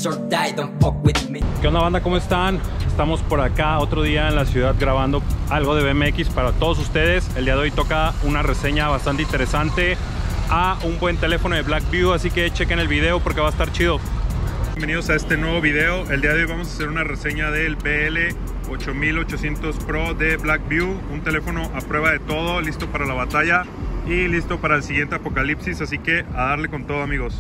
or die, don't fuck with me. ¿Qué onda, banda? ¿Cómo están? Estamos por acá otro día en la ciudad grabando algo de BMX para todos ustedes. El día de hoy toca una reseña bastante interesante a un buen teléfono de Blackview, así que chequen el video porque va a estar chido. Bienvenidos a este nuevo video. El día de hoy vamos a hacer una reseña del BL8800 Pro de Blackview, un teléfono a prueba de todo, listo para la batalla y listo para el siguiente apocalipsis, así que a darle con todo, amigos.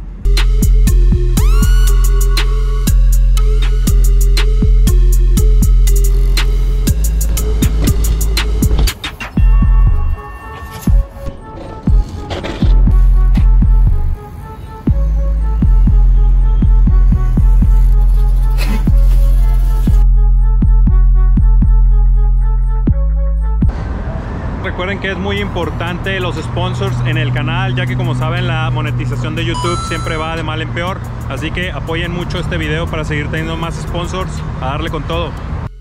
Recuerden que es muy importante los sponsors en el canal, ya que como saben la monetización de YouTube siempre va de mal en peor, así que apoyen mucho este video para seguir teniendo más sponsors, a darle con todo.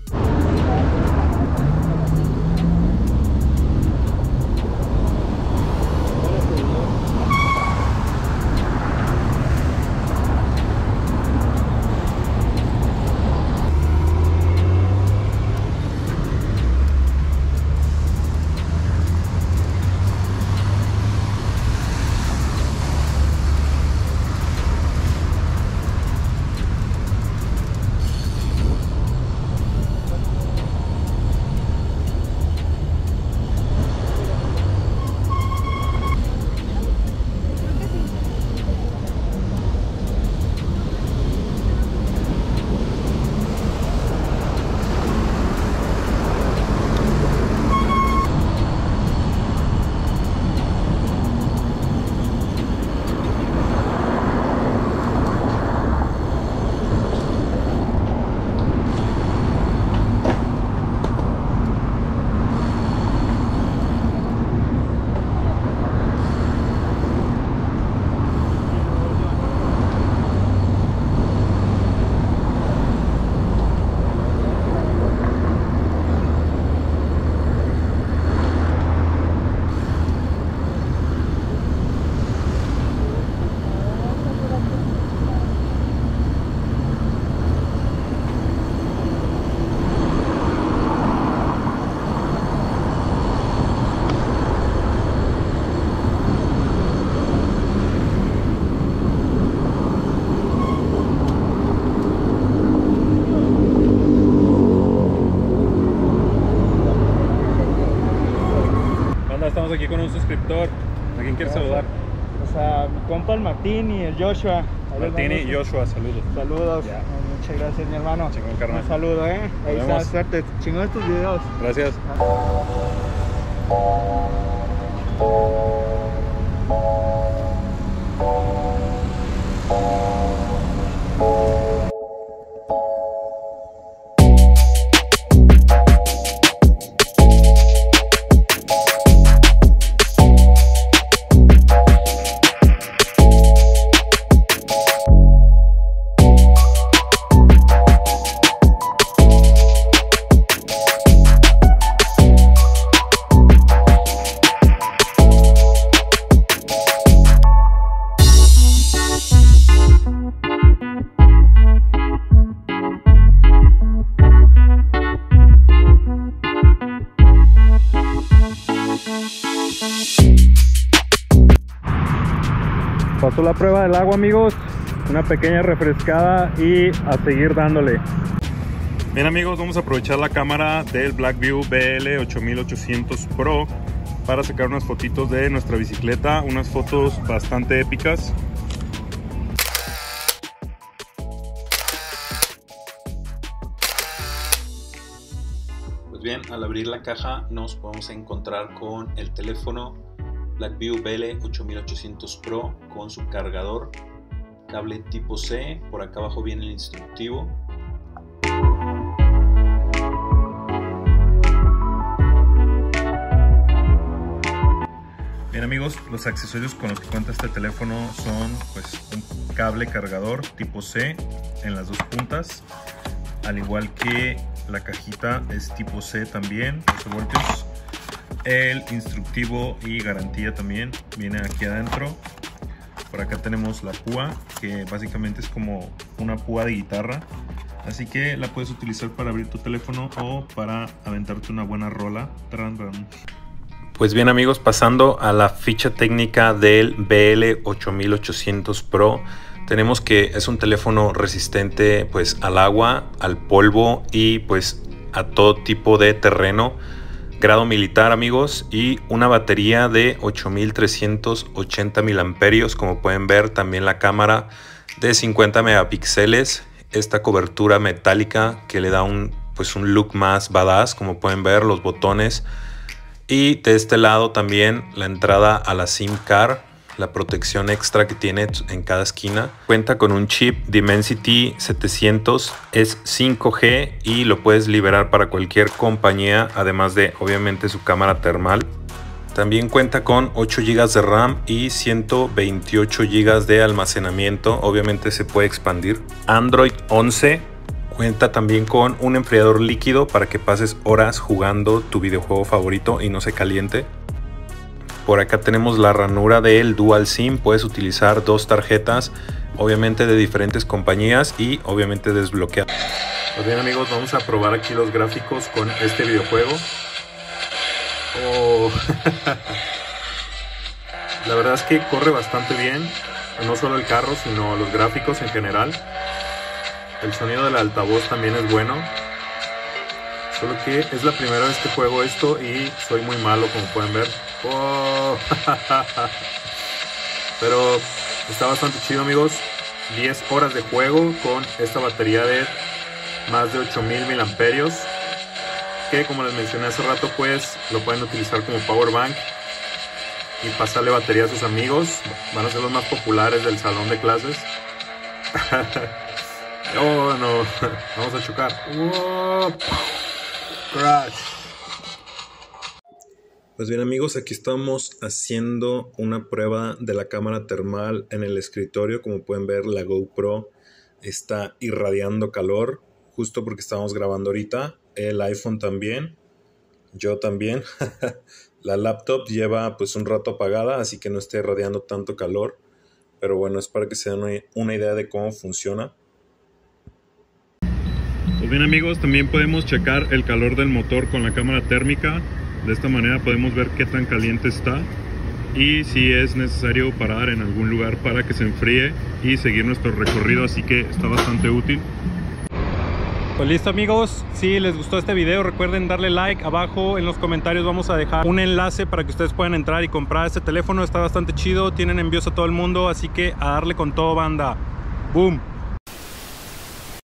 Estamos aquí con un suscriptor. ¿A quién quieres saludar? Pues a mi compa el Martín y el Joshua. Martín y Joshua, saludos. Saludos. Ya. Muchas gracias, mi hermano. Chingón, carnal. Un saludo, Ahí está, suerte. Chingón estos videos. Gracias. Pasó la prueba del agua, amigos, una pequeña refrescada y a seguir dándole. Bien, amigos, vamos a aprovechar la cámara del Blackview BL8800 Pro para sacar unas fotitos de nuestra bicicleta, unas fotos bastante épicas. Pues bien, al abrir la caja nos podemos encontrar con el teléfono Blackview BL8800 Pro con su cargador, cable tipo C, por acá abajo viene el instructivo. Bien, amigos, los accesorios con los que cuenta este teléfono son pues un cable cargador tipo C en las dos puntas, al igual que la cajita es tipo C también, 12 voltios. El instructivo y garantía también viene aquí adentro. Por acá tenemos la púa, que básicamente es como una púa de guitarra. Así que la puedes utilizar para abrir tu teléfono o para aventarte una buena rola. Pues bien amigos, pasando a la ficha técnica del BL8800 Pro, tenemos que es un teléfono resistente pues al agua, al polvo y pues a todo tipo de terreno. Grado militar amigos, y una batería de 8380 miliamperios, como pueden ver. También la cámara de 50 megapíxeles, esta cobertura metálica que le da un look más badass, como pueden ver, los botones. Y de este lado también la entrada a la SIM card, la protección extra que tiene en cada esquina. Cuenta con un chip Dimensity 700, es 5G y lo puedes liberar para cualquier compañía, además de obviamente su cámara termal. También cuenta con 8 GB de RAM y 128 GB de almacenamiento, obviamente se puede expandir. Android 11, cuenta también con un enfriador líquido para que pases horas jugando tu videojuego favorito y no se caliente. Por acá tenemos la ranura del Dual SIM, puedes utilizar 2 tarjetas, obviamente de diferentes compañías y obviamente desbloquear. Pues bien amigos, vamos a probar aquí los gráficos con este videojuego. Oh. La verdad es que corre bastante bien, no solo el carro, sino los gráficos en general. El sonido del altavoz también es bueno. Solo que es la primera vez que juego esto y soy muy malo, como pueden ver. Oh. Pero está bastante chido amigos. 10 horas de juego con esta batería de más de 8000 miliamperios, que como les mencioné hace rato, pues lo pueden utilizar como power bank y pasarle batería a sus amigos. Van a ser los más populares del salón de clases. Oh no, vamos a chocar. Oh. Crash. Pues bien amigos, aquí estamos haciendo una prueba de la cámara termal en el escritorio. Como pueden ver, la GoPro está irradiando calor justo porque estamos grabando ahorita. El iPhone también, yo también. La laptop lleva pues un rato apagada, así que no está irradiando tanto calor, pero bueno, es para que se den una idea de cómo funciona. Pues bien amigos, también podemos checar el calor del motor con la cámara térmica. De esta manera podemos ver qué tan caliente está y si es necesario parar en algún lugar para que se enfríe y seguir nuestro recorrido, así que está bastante útil. Pues listo amigos, si les gustó este video recuerden darle like. Abajo en los comentarios vamos a dejar un enlace para que ustedes puedan entrar y comprar este teléfono. Está bastante chido, tienen envíos a todo el mundo, así que a darle con todo banda. Boom.